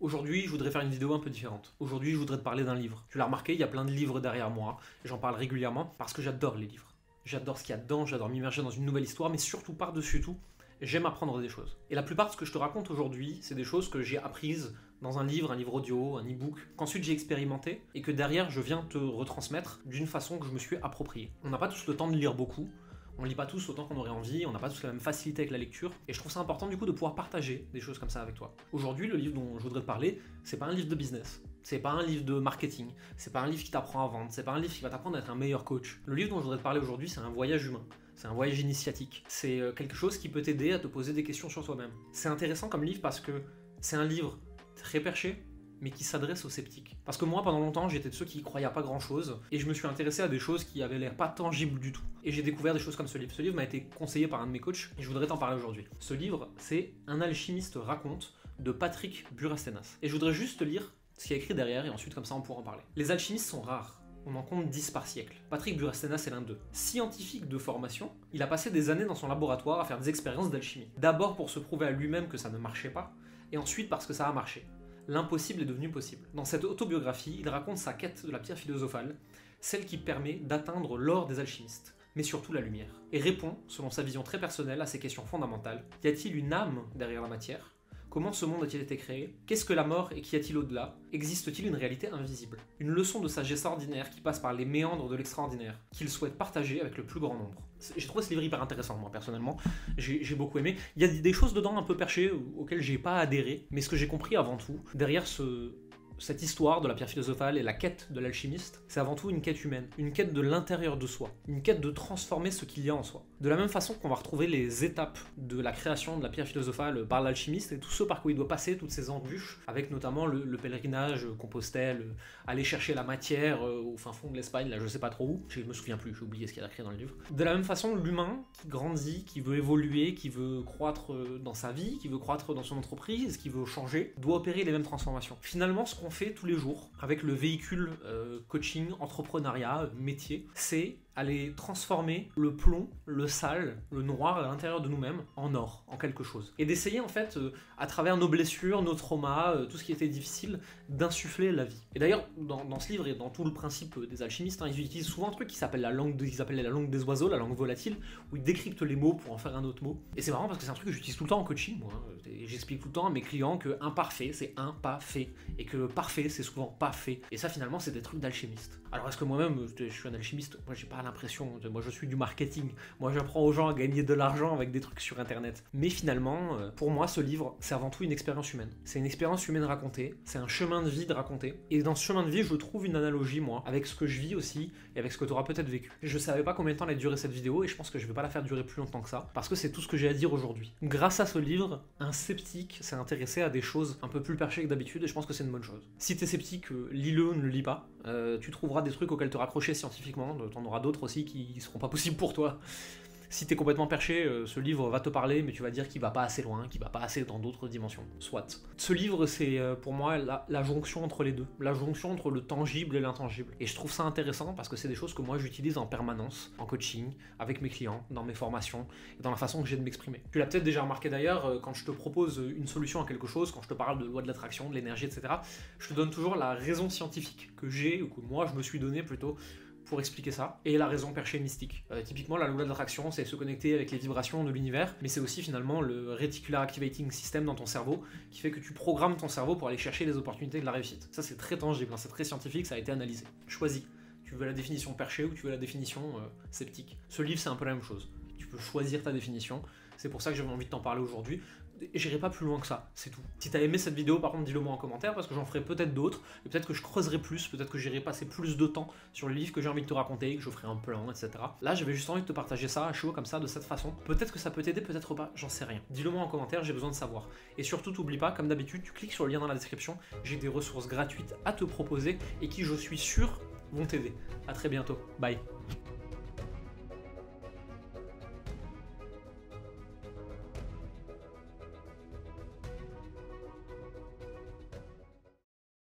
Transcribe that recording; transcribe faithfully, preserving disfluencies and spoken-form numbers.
Aujourd'hui, je voudrais faire une vidéo un peu différente. Aujourd'hui, je voudrais te parler d'un livre. Tu l'as remarqué, il y a plein de livres derrière moi. J'en parle régulièrement parce que j'adore les livres. J'adore ce qu'il y a dedans, j'adore m'immerger dans une nouvelle histoire, mais surtout par-dessus tout, j'aime apprendre des choses. Et la plupart de ce que je te raconte aujourd'hui, c'est des choses que j'ai apprises dans un livre, un livre audio, un e-book, qu'ensuite j'ai expérimenté et que derrière je viens te retransmettre d'une façon que je me suis appropriée. On n'a pas tous le temps de lire beaucoup. On lit pas tous autant qu'on aurait envie, on n'a pas tous la même facilité avec la lecture, et je trouve ça important du coup de pouvoir partager des choses comme ça avec toi. Aujourd'hui, le livre dont je voudrais te parler, c'est pas un livre de business, c'est pas un livre de marketing, c'est pas un livre qui t'apprend à vendre, c'est pas un livre qui va t'apprendre à être un meilleur coach. Le livre dont je voudrais te parler aujourd'hui, c'est un voyage humain, c'est un voyage initiatique, c'est quelque chose qui peut t'aider à te poser des questions sur toi-même. C'est intéressant comme livre parce que c'est un livre très perché, mais qui s'adresse aux sceptiques. Parce que moi, pendant longtemps, j'étais de ceux qui y croyaient à pas grand-chose, et je me suis intéressé à des choses qui avaient l'air pas tangibles du tout. Et j'ai découvert des choses comme ce livre. Ce livre m'a été conseillé par un de mes coachs, et je voudrais t'en parler aujourd'hui. Ce livre, c'est Un alchimiste raconte, de Patrick Burastenas. Et je voudrais juste te lire ce qu'il y a écrit derrière, et ensuite, comme ça, on pourra en parler. Les alchimistes sont rares. On en compte dix par siècle. Patrick Burastenas est l'un d'eux. Scientifique de formation, il a passé des années dans son laboratoire à faire des expériences d'alchimie. D'abord pour se prouver à lui-même que ça ne marchait pas, et ensuite parce que ça a marché. L'impossible est devenu possible. Dans cette autobiographie, il raconte sa quête de la pierre philosophale, celle qui permet d'atteindre l'or des alchimistes, mais surtout la lumière, et répond, selon sa vision très personnelle, à ces questions fondamentales. Y a-t-il une âme derrière la matière ? Comment ce monde a-t-il été créé ? Qu'est-ce que la mort et qu'y a-t-il au-delà ? Existe-t-il une réalité invisible ? Une leçon de sagesse ordinaire qui passe par les méandres de l'extraordinaire, qu'il souhaite partager avec le plus grand nombre. J'ai trouvé ce livre hyper intéressant, moi, personnellement. J'ai beaucoup aimé. Il y a des choses dedans un peu perchées auxquelles j'ai pas adhéré, mais ce que j'ai compris avant tout, derrière ce... cette histoire de la pierre philosophale et la quête de l'alchimiste, c'est avant tout une quête humaine, une quête de l'intérieur de soi, une quête de transformer ce qu'il y a en soi. De la même façon qu'on va retrouver les étapes de la création de la pierre philosophale par l'alchimiste et tout ce par quoi il doit passer, toutes ces embûches, avec notamment le, le pèlerinage, Compostelle, aller chercher la matière au fin fond de l'Espagne, là je sais pas trop où, je me souviens plus, j'ai oublié ce qu'il y a écrit dans le livre. De la même façon, l'humain qui grandit, qui veut évoluer, qui veut croître dans sa vie, qui veut croître dans son entreprise, qui veut changer, doit opérer les mêmes transformations. Finalement, ce qu'on fait tous les jours avec le véhicule euh, coaching, entrepreneuriat, métier, c'est aller transformer le plomb, le sale, le noir à l'intérieur de nous-mêmes en or, en quelque chose. Et d'essayer en fait, euh, à travers nos blessures, nos traumas, euh, tout ce qui était difficile, d'insuffler la vie. Et d'ailleurs, dans, dans ce livre et dans tout le principe des alchimistes, hein, ils utilisent souvent un truc qui s'appelle la langue, de, qu'ils appellent la langue des oiseaux, la langue volatile, où ils décryptent les mots pour en faire un autre mot. Et c'est marrant parce que c'est un truc que j'utilise tout le temps en coaching, moi. Hein. J'explique tout le temps à mes clients que imparfait, c'est un pas fait, et que parfait, c'est souvent pas fait. Et ça, finalement, c'est des trucs d'alchimistes. Alors, est-ce que moi-même, je suis un alchimiste ? Moi, j'ai pas l'impression. Moi, je suis du marketing. Moi, j'apprends aux gens à gagner de l'argent avec des trucs sur Internet. Mais finalement, pour moi, ce livre, c'est avant tout une expérience humaine. C'est une expérience humaine racontée. C'est un chemin de vie de raconter. Et dans ce chemin de vie, je trouve une analogie, moi, avec ce que je vis aussi et avec ce que tu auras peut-être vécu. Je savais pas combien de temps allait durer cette vidéo et je pense que je vais pas la faire durer plus longtemps que ça parce que c'est tout ce que j'ai à dire aujourd'hui. Grâce à ce livre, un sceptique s'est intéressé à des choses un peu plus perchées que d'habitude et je pense que c'est une bonne chose. Si t'es sceptique, lis-le ou ne le lis pas. Euh, tu trouveras des trucs auxquels te raccrocher scientifiquement. T'en auras d'autres aussi qui seront pas possibles pour toi. Si t'es complètement perché, euh, ce livre va te parler, mais tu vas dire qu'il va pas assez loin, qu'il va pas assez dans d'autres dimensions. Soit. Ce livre, c'est euh, pour moi la, la jonction entre les deux. La jonction entre le tangible et l'intangible. Et je trouve ça intéressant parce que c'est des choses que moi j'utilise en permanence, en coaching, avec mes clients, dans mes formations, et dans la façon que j'ai de m'exprimer. Tu l'as peut-être déjà remarqué d'ailleurs, euh, quand je te propose une solution à quelque chose, quand je te parle de loi de l'attraction, de l'énergie, et cetera, je te donne toujours la raison scientifique que j'ai, ou que moi je me suis donné plutôt, pour expliquer ça, et la raison perchée mystique. Euh, typiquement, la loi de l'attraction, c'est se connecter avec les vibrations de l'univers, mais c'est aussi finalement le Reticular Activating System dans ton cerveau, qui fait que tu programmes ton cerveau pour aller chercher les opportunités de la réussite. Ça, c'est très tangible, hein, c'est très scientifique, ça a été analysé. Choisis. Tu veux la définition perchée ou tu veux la définition euh, sceptique. Ce livre, c'est un peu la même chose. Tu peux choisir ta définition, c'est pour ça que j'avais envie de t'en parler aujourd'hui. J'irai pas plus loin que ça, c'est tout. Si t'as aimé cette vidéo, par contre, dis-le moi en commentaire, parce que j'en ferai peut-être d'autres, et peut-être que je creuserai plus, peut-être que j'irai passer plus de temps sur le livre que j'ai envie de te raconter, que je ferai un plan, et cetera. Là, j'avais juste envie de te partager ça à chaud, comme ça, de cette façon. Peut-être que ça peut t'aider, peut-être pas, j'en sais rien. Dis-le moi en commentaire, j'ai besoin de savoir. Et surtout, t'oublie pas, comme d'habitude, tu cliques sur le lien dans la description, j'ai des ressources gratuites à te proposer, et qui, je suis sûr, vont t'aider. À très bientôt. Bye.